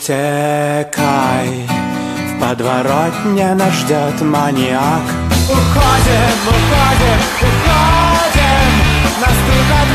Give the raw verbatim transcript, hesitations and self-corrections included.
утекай, в подворотне нас ждет маньяк. Уходим, уходим, уходим, нас тут